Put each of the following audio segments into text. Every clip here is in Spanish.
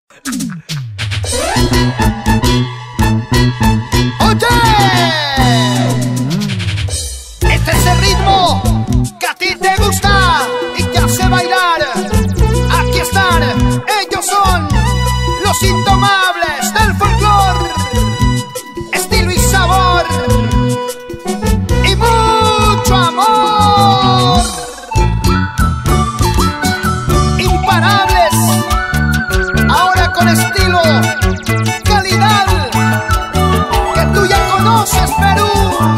¡Oye! Este es el ritmo que a ti te gusta y te hace bailar. Aquí están, ellos son los indomables del folclore. Estilo y sabor y mucho amor. Imparables, ahora con estilo, calidad que tú ya conoces, Perú.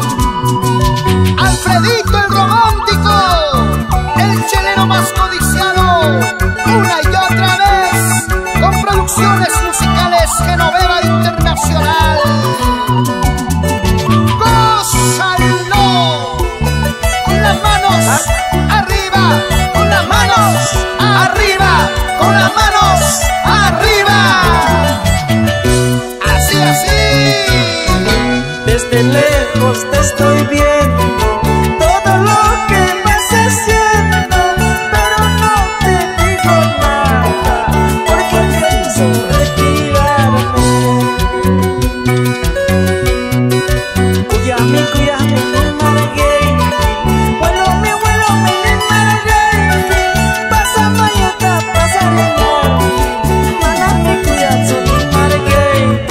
Alfredito el romántico, el chelero más codiciado, una y otra vez, con producciones musicales Genoveva Internacional. ¡Gózalo! Con las manos arriba, con las manos arriba, con las manos arriba. Así, así. Desde lejos te estoy viendo, todo lo que vas haciendo, pero no te digo nada, porque pienso retirarme. Cuyami, del Maragay, vuelo mi del Maragay, pasa mayota, pasa rumor, malami cuyazo del Maragay.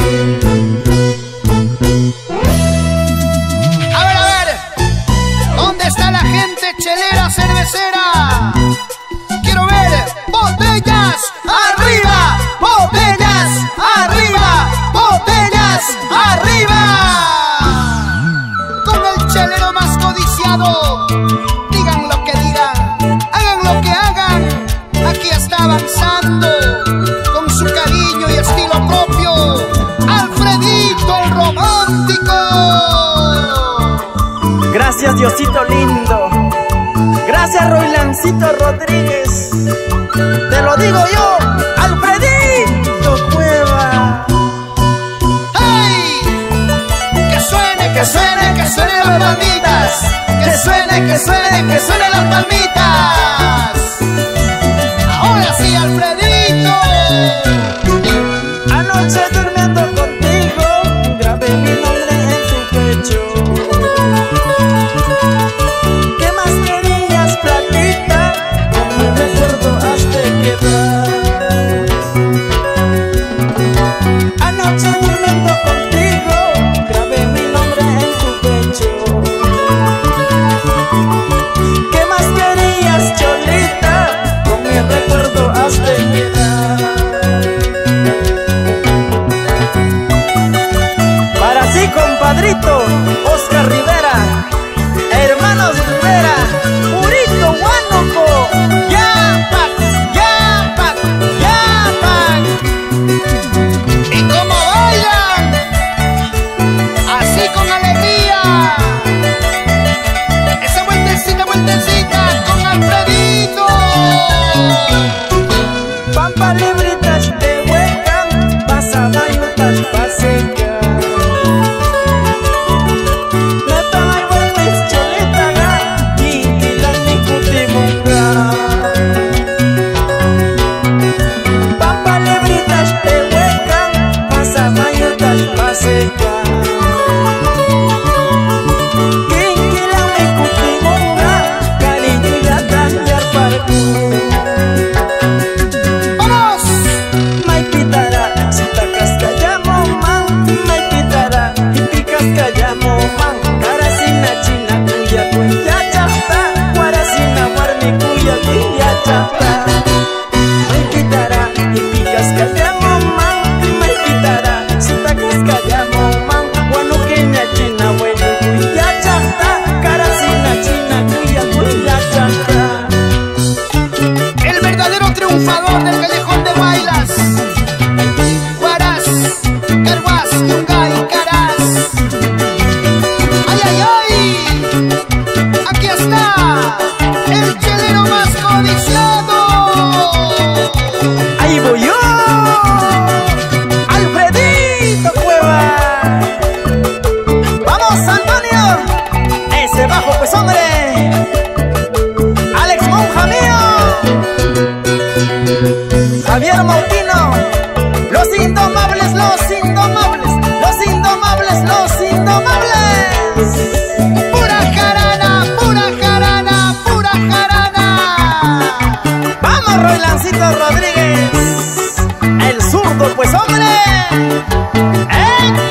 A ver, ¿dónde está la gente chelera cervecera? Quiero ver botellas arriba, botellas arriba, botellas arriba. Con el chelero más codiciado, digan lo que digan, hagan lo que hagan, aquí está avanzando con su cariño y estilo propio, Alfredito el romántico. Gracias Diosito lindo, gracias Roylancito Rodríguez, te lo digo yo, Alfredito Cueva. ¡Hey! Que suene, que suene, que suenen las palmitas, que suene, que suene, que suenen las palmitas. Ahora sí, Alfredito. Anoche durmiendo contigo, grabé mi nombre en tu pecho. ¿Qué más querías, platita? Con mi recuerdo has de quedar. Anoche durmiendo contigo, grabé mi nombre en tu pecho. ¿Qué más querías, cholita? Con mi recuerdo has de quedar. Para ti, compadrito, Oscar Rivera, hermanos Rivera, Purito Huánuco, Yapac, Yapac, Yapac. ¿Y cómo bailan? Así con alegría. Esa vueltecita, vueltecita con Alfredito. Pampa libritas te huecan, pasa mayutas paseca. Me paga mis cholita y la nicutimunga. Pampa libritas te huecan, pasa mayutas paseca. Quinquila nicutimunga, cariño y la cambiar para tú. ¡Vamos! Maipitara, si tacas callamo man, Maipitara, y picas callamo man, Carasina china cuya chata, Guarasina warmi cuya chata. Maipitara, y picas callamo man, Maipitara, si tacas callamo man, Guanuqueña china cuya chata, Carasina china cuya chata. El verdadero triunfador del callejón de bailas. Guaras, Carguas, Yungay, Caras. ¡Ay, ay, ay! Aquí está el chelero más codiciado. ¡Ahí voy yo! ¡Alfredito Cueva! ¡Vamos, Antonio! ¡Ese bajo, pues, hombre! ¡Alex Monja mío! Javier Mautino, Intomables. Pura jarana, pura jarana, pura jarana. Vamos, Roylancito Rodríguez, el zurdo, pues hombre.